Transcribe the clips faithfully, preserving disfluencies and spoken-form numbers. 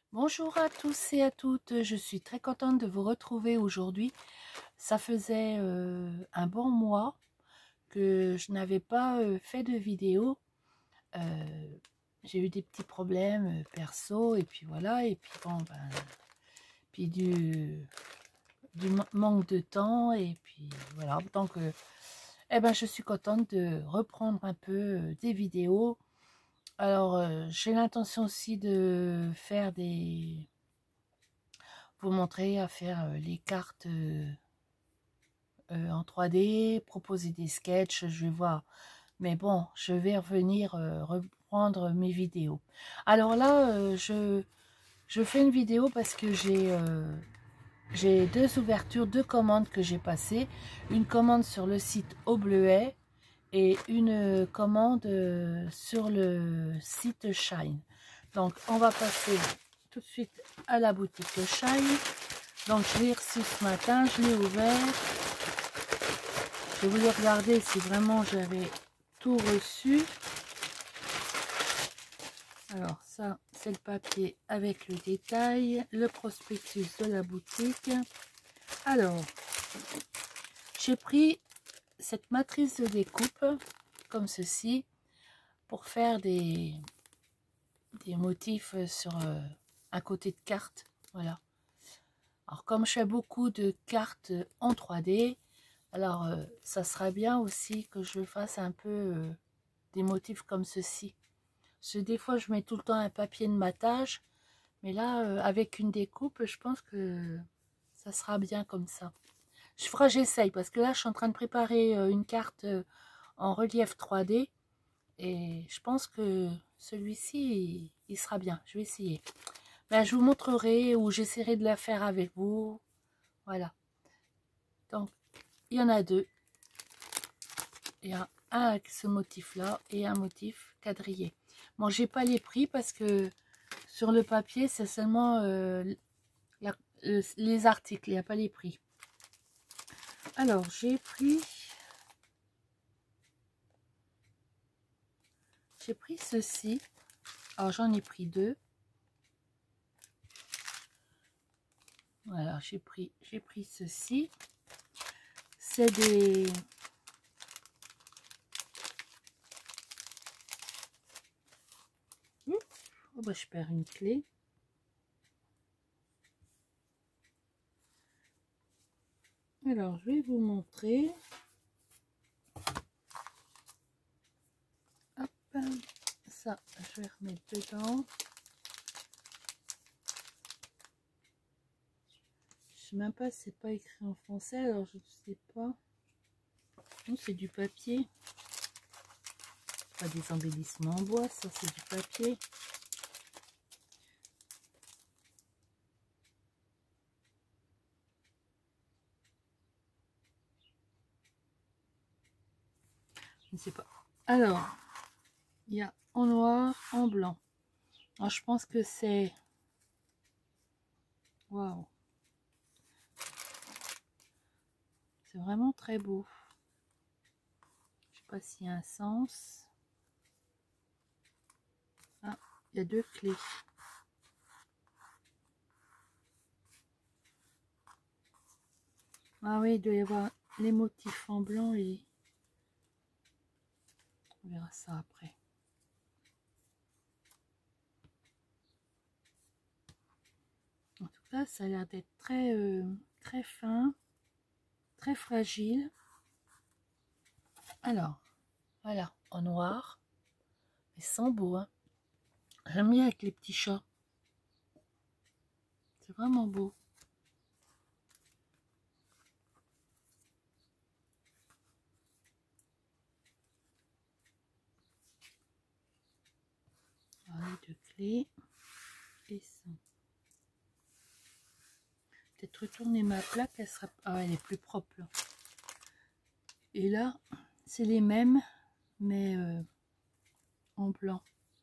Bonjour à tous et à toutes, je suis très contente de vous retrouver aujourd'hui. Ça faisait euh, un bon mois que je n'avais pas euh, fait de vidéo. Euh, j'ai eu des petits problèmes euh, perso et puis voilà, et puis bon, ben, puis du, du ma- manque de temps et puis voilà. Donc, euh, eh ben, je suis contente de reprendre un peu euh, des vidéos. Alors, euh, j'ai l'intention aussi de faire des vous montrer à faire euh, les cartes euh, euh, en trois D, proposer des sketchs, je vais voir. Mais bon, je vais revenir euh, reprendre mes vidéos. Alors là, euh, je, je fais une vidéo parce que j'ai euh, j'ai deux ouvertures, deux commandes que j'ai passées. Une commande sur le site Au Bleuet et une commande euh, sur le site Shine. Donc, on va passer tout de suite à la boutique Shine. Donc, je l'ai reçu ce matin, je l'ai ouvert. Je voulais regarder si vraiment j'avais tout reçu. Alors, ça, c'est le papier avec le détail, le prospectus de la boutique. Alors, j'ai pris cette matrice de découpe, comme ceci, pour faire des, des motifs sur euh, un côté de carte. Voilà. Alors, comme je fais beaucoup de cartes en trois D, alors euh, ça sera bien aussi que je fasse un peu euh, des motifs comme ceci. Parce que des fois, je mets tout le temps un papier de matage, mais là, euh, avec une découpe, je pense que ça sera bien comme ça. Je ferai, j'essaye, parce que là, je suis en train de préparer euh, une carte euh, en relief trois D, et je pense que celui-ci, il, il sera bien. Je vais essayer. Ben, je vous montrerai ou j'essaierai de la faire avec vous. Voilà. Donc, il y en a deux. Il y a un avec ce motif-là et un motif quadrillé. Bon, j'ai pas les prix parce que sur le papier, c'est seulement euh, la, le, les articles, il n'y a pas les prix. Alors, j'ai pris... J'ai pris ceci. Alors, j'en ai pris deux. Voilà, j'ai pris, j'ai pris ceci. C'est des... Oh, bah, je perds une clé. Alors, je vais vous montrer. Hop, ça, je vais remettre dedans. Je sais même pas si c'est pas écrit en français, alors je ne sais pas. Non, c'est du papier. Pas des embellissements en bois, ça c'est du papier. Je ne sais pas. Alors, il y a en noir, en blanc. Alors, je pense que c'est... Waouh! C'est vraiment très beau. Je sais pas s'il y a un sens. Ah, il y a deux clés. Ah oui, il doit y avoir les motifs en blanc et... On verra ça après. En tout cas, ça a l'air d'être très, euh, très fin, très fragile. Alors, voilà, en noir. Ils sont beaux, hein. J'aime bien avec les petits chats. C'est vraiment beau. Voilà, deux clés. Et ça. Peut-être retourner ma plaque, elle sera... Ah, elle est plus propre, là. Et là, c'est les mêmes, mais euh, en blanc.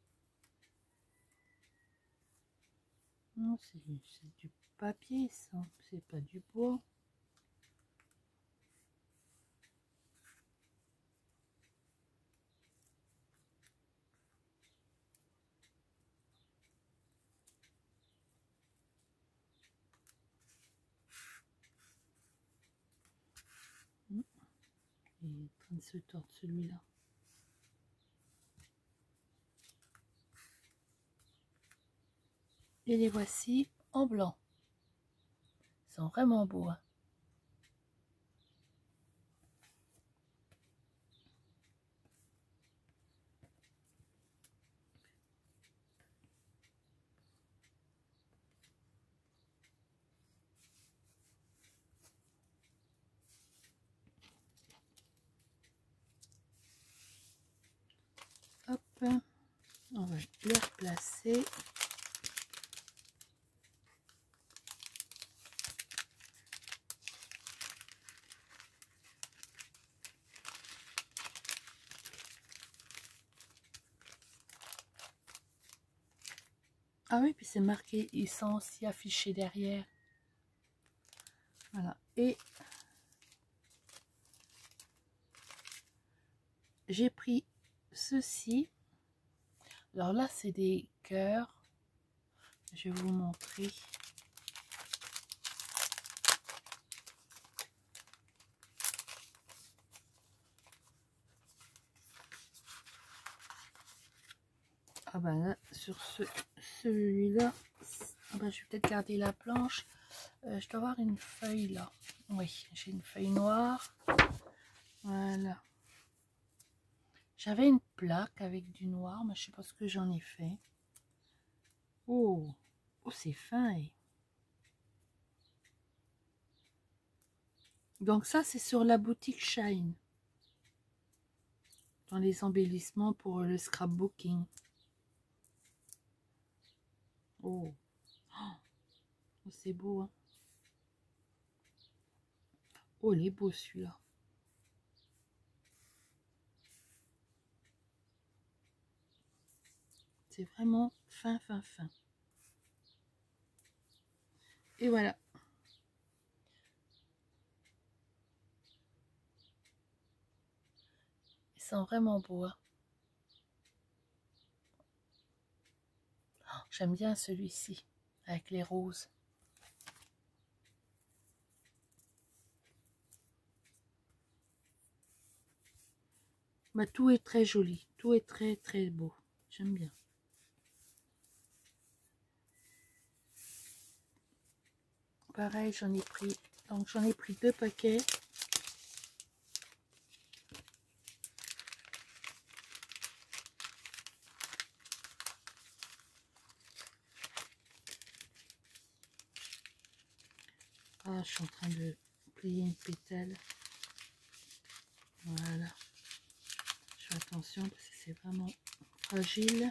Non, c'est du papier, ça. C'est pas du bois. en train de se tordre celui-là. Et les voici en blanc. Ils sont vraiment beaux, hein. Hop, on va les replacer. Ah oui, puis c'est marqué, ils sont aussi affichés derrière. Voilà, et j'ai pris ceci. Alors là, c'est des cœurs. Je vais vous montrer. Ah ben là, sur ce, celui-là, ah ben, je vais peut-être garder la planche. Euh, je dois avoir une feuille là. Oui, j'ai une feuille noire. Voilà. J'avais une plaque avec du noir, mais je sais pas ce que j'en ai fait. Oh, oh c'est fin. Et... donc ça, c'est sur la boutique Shine. Dans les embellissements pour le scrapbooking. Oh, oh c'est beau, hein. Oh, il est beau celui-là. C'est vraiment fin, fin, fin. Et voilà. Ils sont vraiment beaux, hein. Oh, j'aime bien celui-ci, avec les roses. Bah, tout est très joli, tout est très très beau. J'aime bien. Pareil, j'en ai pris, donc j'en ai pris deux paquets. Ah, je suis en train de plier une pétale. Voilà. Je fais attention parce que c'est vraiment fragile.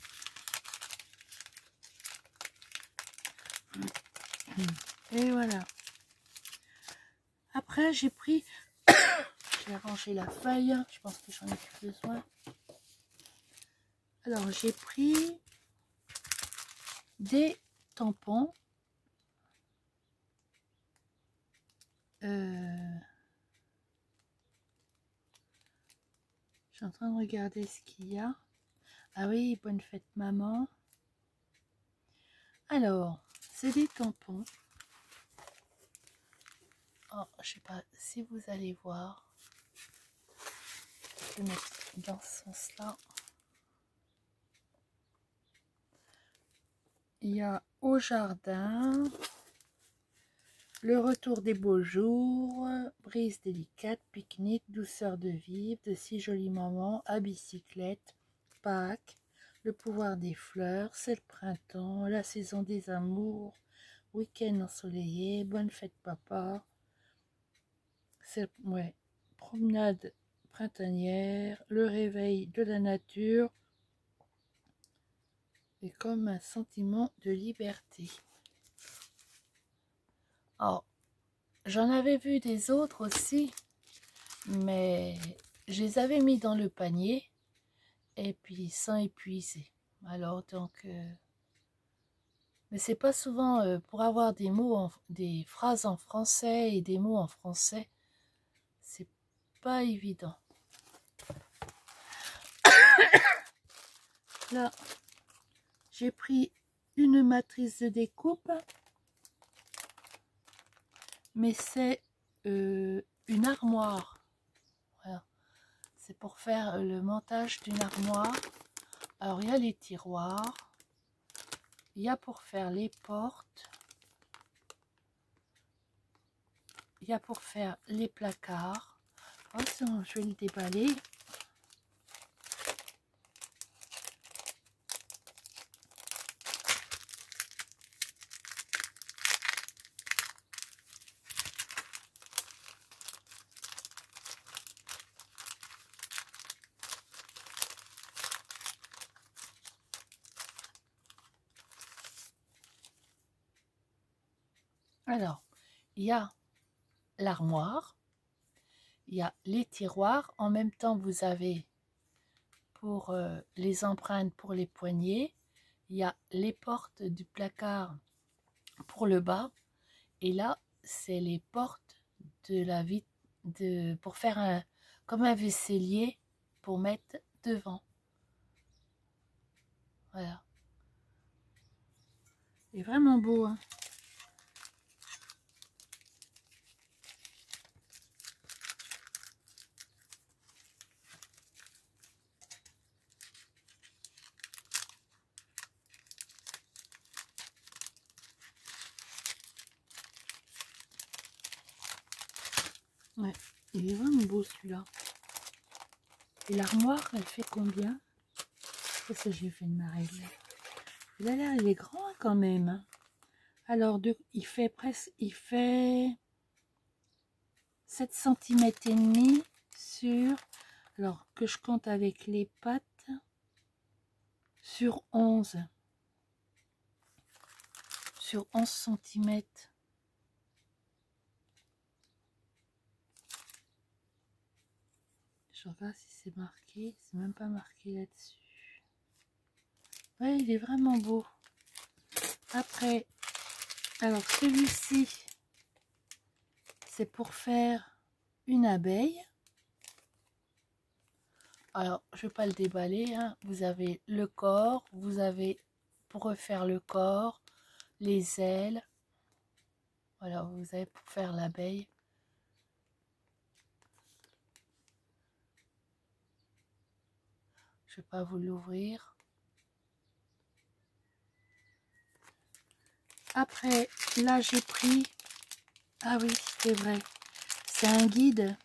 Et voilà. Après, j'ai pris... je vais ranger la feuille. Je pense que j'en ai plus besoin. Alors, j'ai pris des tampons. Euh... Je suis en train de regarder ce qu'il y a. Ah oui, bonne fête maman. Alors, c'est des tampons. Oh, je sais pas si vous allez voir. Je vais mettre dans ce sens-là. Il y a au jardin, le retour des beaux jours, brise délicate, pique-nique, douceur de vivre, de si jolis moments, à bicyclette, Pâques, le pouvoir des fleurs, c'est le printemps, la saison des amours, week-end ensoleillé, bonne fête papa, c'est ouais, promenade printanière, le réveil de la nature, et comme un sentiment de liberté. Alors, j'en avais vu des autres aussi, mais je les avais mis dans le panier et puis sans épuiser. Alors donc, euh, mais c'est pas souvent euh, pour avoir des mots, en, des phrases en français et des mots en français, c'est pas évident. Là, j'ai pris une matrice de découpe, mais c'est euh, une armoire. Voilà. c'est pour faire le montage d'une armoire. Alors il y a les tiroirs, il y a pour faire les portes, il y a pour faire les placards. Oh, je vais le déballer. Alors, il y a l'armoire, il y a les tiroirs. En même temps, vous avez pour euh, les empreintes pour les poignées, il y a les portes du placard pour le bas. Et là, c'est les portes de la vitre de pour faire un comme un vaisselier pour mettre devant. Voilà. Il est vraiment beau, hein. Ouais, il est vraiment beau celui-là. Et l'armoire, elle fait combien? C'est ça, j'ai fait une règle. Il a l'air, il est grand quand même. Alors, de, il fait presque, il fait sept centimètres et demi sur, alors que je compte avec les pattes, sur onze. Sur onze centimètres. Je regarde si c'est marqué. C'est même pas marqué là-dessus. Ouais, il est vraiment beau. Après, alors celui-ci, c'est pour faire une abeille. Alors, je vais pas le déballer, hein. Vous avez le corps, vous avez pour refaire le corps, les ailes. Voilà, vous avez pour faire l'abeille. Je vais pas vous l'ouvrir. Après, là, j'ai pris... Ah oui, c'est vrai. C'est un guide.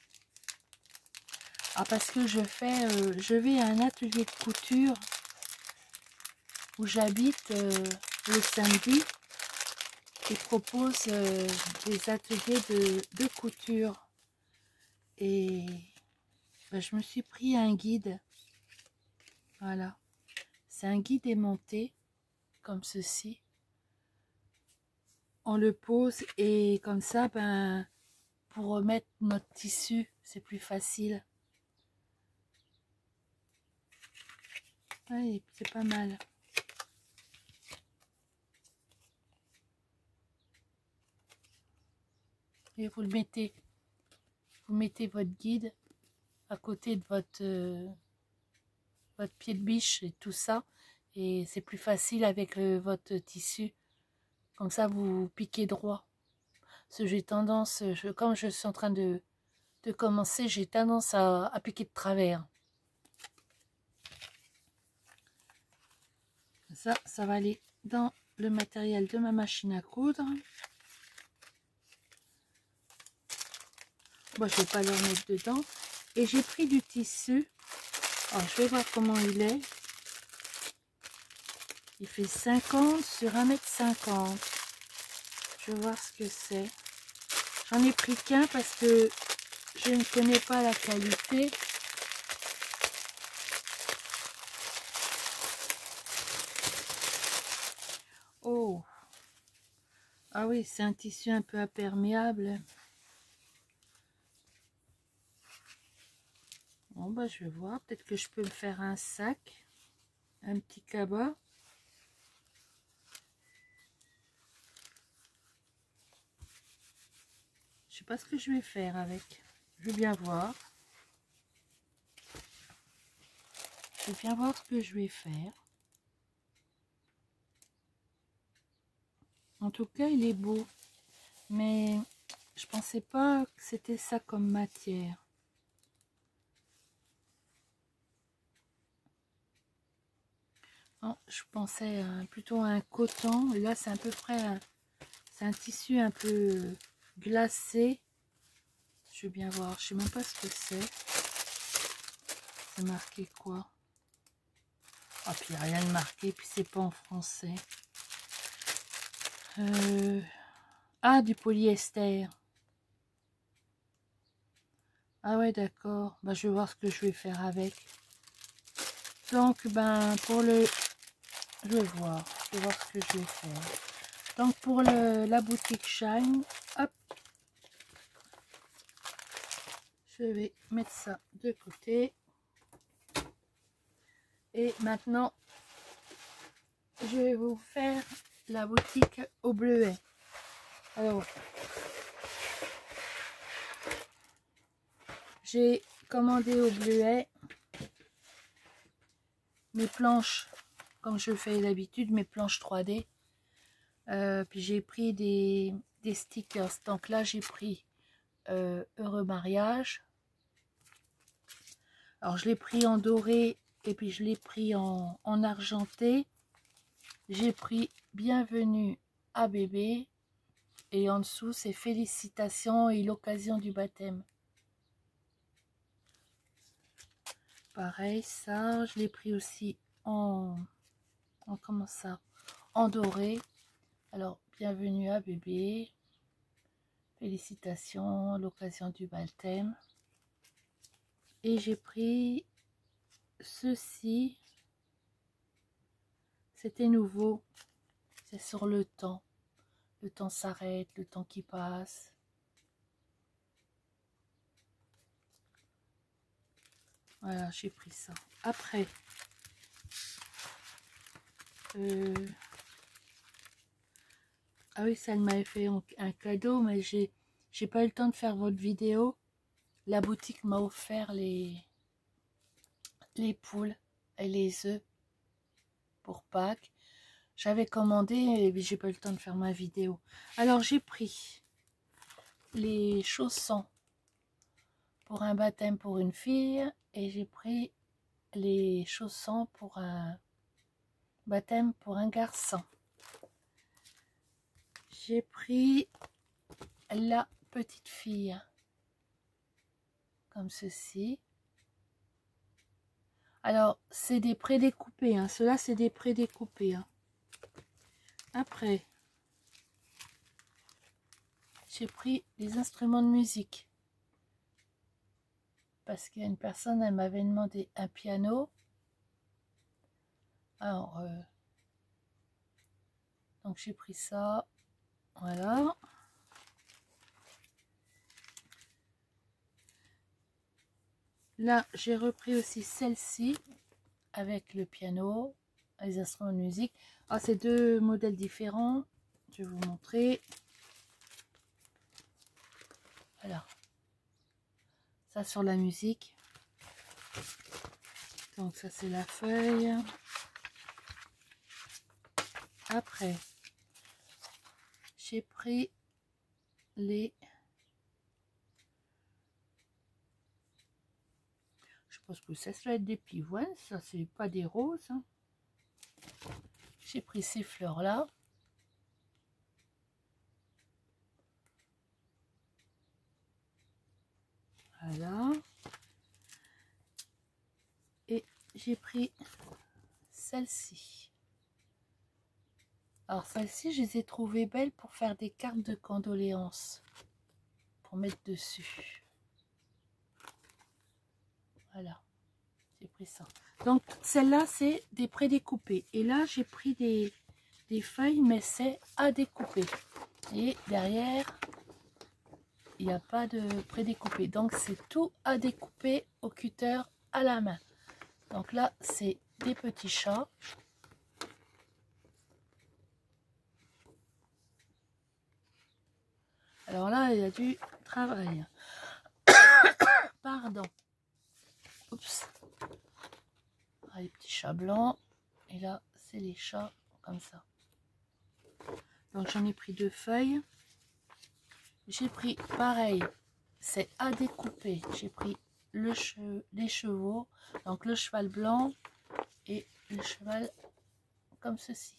Ah, parce que je fais... Euh, je vais à un atelier de couture où j'habite euh, le samedi. Ils proposent euh, des ateliers de, de couture. Et ben, je me suis pris un guide. Voilà. C'est un guide aimanté, comme ceci. On le pose et comme ça, ben, pour remettre notre tissu, c'est plus facile. Ouais, c'est pas mal. Et vous le mettez, vous mettez votre guide à côté de votre, euh, votre pied de biche et tout ça. Et c'est plus facile avec euh, votre tissu. Comme ça, vous piquez droit. Parce que j'ai tendance, je, comme je suis en train de, de commencer, j'ai tendance à, à piquer de travers. Ça, ça va aller dans le matériel de ma machine à coudre. Moi, je ne vais pas le remettre dedans. Et j'ai pris du tissu. Alors, je vais voir comment il est. Il fait cinquante sur un mètre cinquante. Je vais voir ce que c'est. J'en ai pris qu'un parce que je ne connais pas la qualité. Oh! Ah oui, c'est un tissu un peu imperméable. Bon, bah, je vais voir. Peut-être que je peux me faire un sac. Un petit cabas. Je sais pas ce que je vais faire avec. Je vais bien voir. Je vais bien voir ce que je vais faire. En tout cas, il est beau. Mais je pensais pas que c'était ça comme matière. Oh, je pensais à, plutôt à un coton. Et là, c'est à peu près un, c'est un tissu un peu glacé. Je vais bien voir. Je sais même pas ce que c'est. C'est marqué quoi? Ah, puis il n'y a rien de marqué. Puis c'est pas en français. Euh... Ah, du polyester. Ah ouais, d'accord. Bah, je vais voir ce que je vais faire avec. Donc, ben, pour le... Je vais voir. Je vais voir ce que je vais faire. Donc, pour le, la boutique Shine, hop. Je vais mettre ça de côté. Et maintenant, je vais vous faire la boutique au bleuet. Alors, j'ai commandé au bleuet mes planches, comme je fais d'habitude, mes planches trois D. Euh, puis j'ai pris des, des stickers. Donc là, j'ai pris euh, Heureux Mariage. Alors, je l'ai pris en doré et puis je l'ai pris en, en argenté. J'ai pris Bienvenue à bébé. Et en dessous, c'est félicitations et l'occasion du baptême. Pareil, ça, je l'ai pris aussi en, en comment ça, en doré. Alors, bienvenue à bébé. Félicitations, l'occasion du baptême. Et j'ai pris ceci. C'était nouveau. C'est sur le temps. Le temps s'arrête, le temps qui passe. Voilà, j'ai pris ça. Après, euh, ah oui, ça m'avait fait un cadeau, mais j'ai j'ai pas eu le temps de faire votre vidéo. La boutique m'a offert les, les poules et les œufs pour Pâques. J'avais commandé et j'ai pas eu le temps de faire ma vidéo. Alors j'ai pris les chaussons pour un baptême pour une fille et j'ai pris les chaussons pour un baptême pour un garçon. J'ai pris la petite fille comme ceci. Alors c'est des prédécoupés, hein. Ceux-là c'est des prédécoupés. Hein. Après, j'ai pris les instruments de musique. Parce qu'il y a une personne, elle m'avait demandé un piano. Alors, euh, donc j'ai pris ça. Voilà. Là, j'ai repris aussi celle-ci avec le piano, les instruments de musique. Ah, c'est deux modèles différents. Je vais vous montrer. Voilà. Ça sur la musique. Donc ça c'est la feuille. Après, j'ai pris les... Je pense que ça, ça va être des pivoines. Ça, c'est pas des roses. Hein. J'ai pris ces fleurs-là. Voilà. Et j'ai pris celle-ci. Alors celle-ci, je les ai trouvées belles pour faire des cartes de condoléances. Pour mettre dessus. Voilà. J'ai pris ça. Donc celle-là, c'est des prédécoupés. Et là, j'ai pris des, des feuilles, mais c'est à découper. Et derrière, il n'y a pas de prédécoupé. Donc c'est tout à découper au cutter à la main. Donc là, c'est des petits chats. Alors là, il y a du travail. Pardon. Oups. Ah, les petits chats blancs. Et là, c'est les chats comme ça. Donc j'en ai pris deux feuilles. J'ai pris pareil. C'est à découper. J'ai pris le che les chevaux. Donc le cheval blanc et le cheval comme ceci.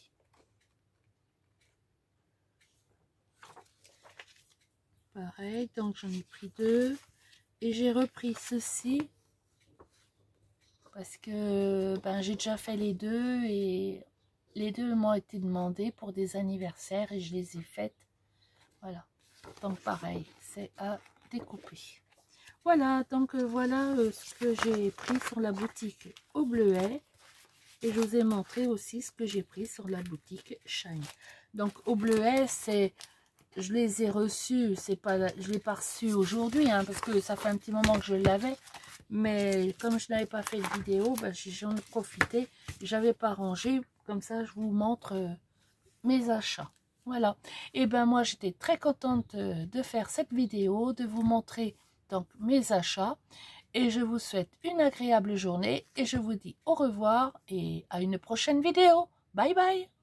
Pareil, donc j'en ai pris deux. Et j'ai repris ceci. Parce que ben, j'ai déjà fait les deux. Et les deux m'ont été demandés pour des anniversaires. Et je les ai faites. Voilà. Donc pareil, c'est à découper. Voilà, donc euh, voilà euh, ce que j'ai pris sur la boutique au Bleuet. Et je vous ai montré aussi ce que j'ai pris sur la boutique Shine. Donc au Bleuet, c'est, je les ai reçus, c'est pas, je ne l'ai pas reçu aujourd'hui, hein, parce que ça fait un petit moment que je l'avais. Mais comme je n'avais pas fait de vidéo, ben, j'en ai profité. J'avais pas rangé, comme ça je vous montre euh, mes achats. Voilà. Et ben moi j'étais très contente de, de faire cette vidéo, de vous montrer donc mes achats. Et je vous souhaite une agréable journée et je vous dis au revoir et à une prochaine vidéo. Bye bye.